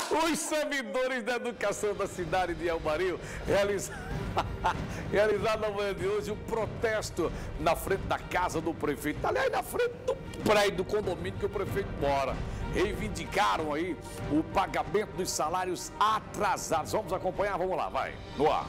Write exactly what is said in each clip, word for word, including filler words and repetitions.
Os servidores da educação da cidade de Elmarinho realizaram, realizaram na manhã de hoje um protesto na frente da casa do prefeito, aliás, na frente do prédio do condomínio que o prefeito mora. Reivindicaram aí o pagamento dos salários atrasados. Vamos acompanhar, vamos lá, vai, no ar.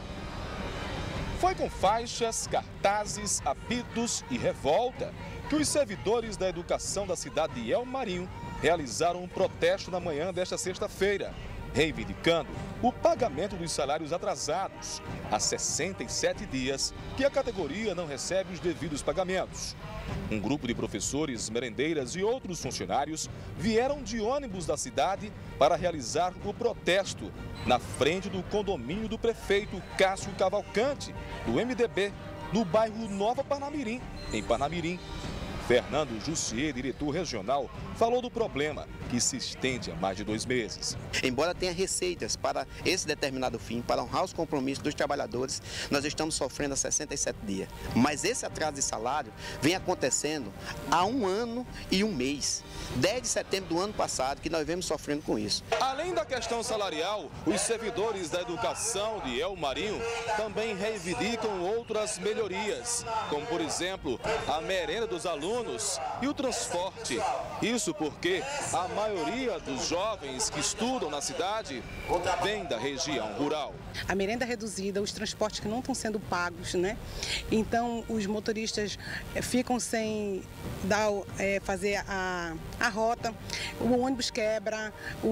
Foi com faixas, cartazes, apitos e revolta que os servidores da educação da cidade de Elmarinho realizaram um protesto na manhã desta sexta-feira, reivindicando o pagamento dos salários atrasados. Há sessenta e sete dias que a categoria não recebe os devidos pagamentos. Um grupo de professores, merendeiras e outros funcionários vieram de ônibus da cidade para realizar o protesto na frente do condomínio do prefeito Cássio Cavalcante, do M D B, no bairro Nova Parnamirim, em Parnamirim. Fernando Jussier, diretor regional, falou do problema, que se estende há mais de dois meses. Embora tenha receitas para esse determinado fim, para honrar os compromissos dos trabalhadores, nós estamos sofrendo há sessenta e sete dias. Mas esse atraso de salário vem acontecendo há um ano e um mês. dez de setembro do ano passado que nós vemos sofrendo com isso. Além da questão salarial, os servidores da educação de Elmarinho também reivindicam outras melhorias, como por exemplo, a merenda dos alunos e o transporte. Isso porque a maioria dos jovens que estudam na cidade vem da região rural. A merenda reduzida, os transportes que não estão sendo pagos, né? Então os motoristas ficam sem dar, é, fazer a, a rota, o ônibus quebra,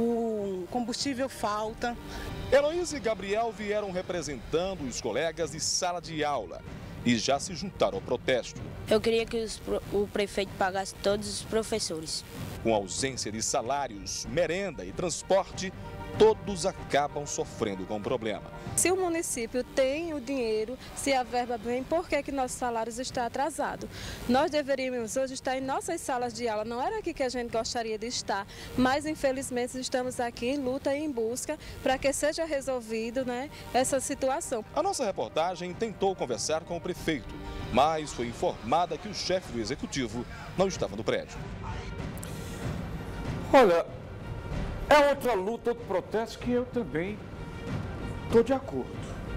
o combustível falta. Heloísa e Gabriel vieram representando os colegas de sala de aula e já se juntaram ao protesto. Eu queria que os, o prefeito pagasse todos os professores. Com ausência de salários, merenda e transporte, todos acabam sofrendo com o problema. Se o município tem o dinheiro, se a verba vem, por que que nossos salários estão atrasados? Nós deveríamos hoje estar em nossas salas de aula, não era aqui que a gente gostaria de estar, mas infelizmente estamos aqui em luta e em busca para que seja resolvido, né, essa situação. A nossa reportagem tentou conversar com o prefeito, mas foi informada que o chefe do executivo não estava no prédio. Olha, é outra luta, outro protesto que eu também estou de acordo.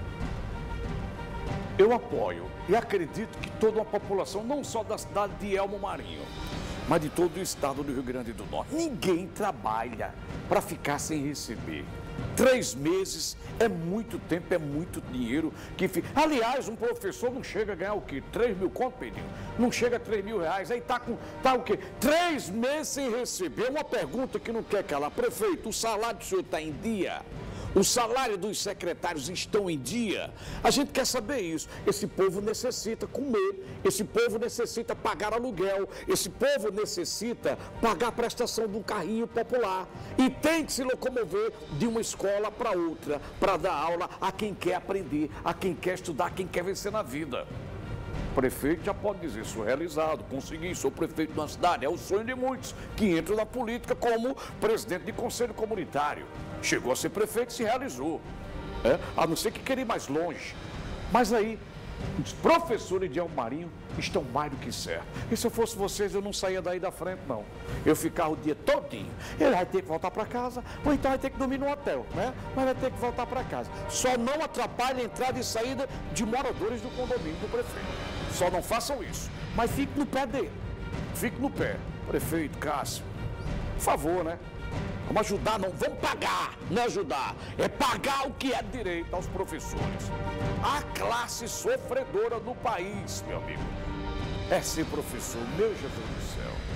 Eu apoio e acredito que toda a população, não só da cidade de Elmarinho, mas de todo o estado do Rio Grande do Norte, ninguém trabalha para ficar sem receber. Três meses é muito tempo, é muito dinheiro que fica. Aliás, um professor não chega a ganhar o quê? Três mil conto, Pedrinho? Não chega a três mil reais, aí tá com, tá o quê? Três meses sem receber. Uma pergunta que não quer calar. Prefeito, o salário do senhor está em dia? O salário dos secretários estão em dia? A gente quer saber isso. Esse povo necessita comer, esse povo necessita pagar aluguel, esse povo necessita pagar a prestação de um carrinho popular e tem que se locomover de uma escola para outra, para dar aula a quem quer aprender, a quem quer estudar, a quem quer vencer na vida. O prefeito já pode dizer, sou realizado, consegui, sou prefeito de uma cidade, é o sonho de muitos que entram na política como presidente de conselho comunitário. Chegou a ser prefeito e se realizou, é? A não ser que queira ir mais longe. Mas aí, os professores de Elmarinho estão mais do que certos. E se eu fosse vocês, eu não saía daí da frente, não. Eu ficava o dia todinho. Ele vai ter que voltar para casa, ou então vai ter que dormir no hotel, né? Mas vai ter que voltar para casa. Só não atrapalhe a entrada e saída de moradores do condomínio do prefeito. Só não façam isso. Mas fique no pé dele. Fique no pé. Prefeito Cássio, por favor, né? Vamos ajudar, não vamos pagar, não ajudar. É pagar o que é direito aos professores. A classe sofredora do país, meu amigo, é ser professor, meu Jesus do céu.